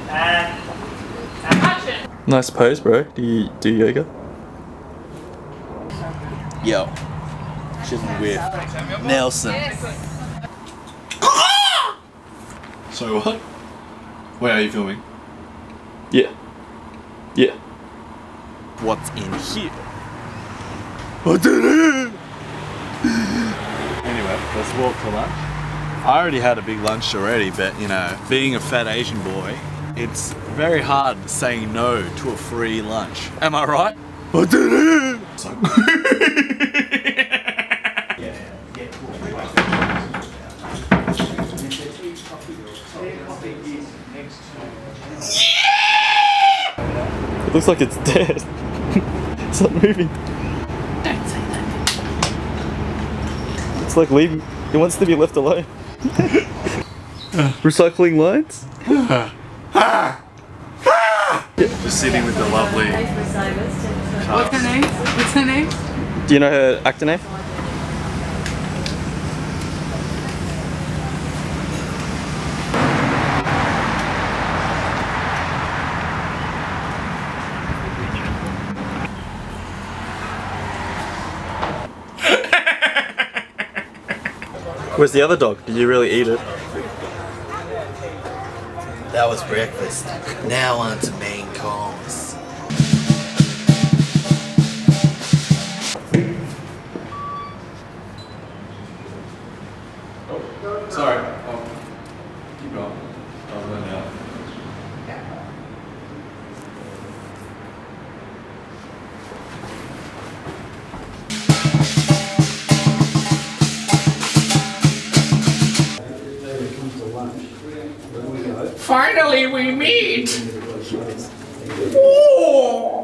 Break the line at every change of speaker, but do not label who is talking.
And action!
Nice pose, bro. Do you do yoga?
Yo. Chilling with Nelson.
Sorry, what? Where are you filming?
Yeah. Yeah.
What's in here? Anyway, let's walk to lunch. I already had a big lunch already, but you know, being a fat Asian boy, it's very hard saying no to a free lunch. Am I right? So
It looks like it's dead. It's not moving.
Don't say that.
It's like leaving. It wants to be left alone. Recycling lines?
just sitting with the lovely
What's her name? What's her name?
Do you know her actor name? Where's the other dog? Did you really eat it?
That was breakfast. Now on to main course.
Sorry. Keep going.
Finally we meet! Whoa.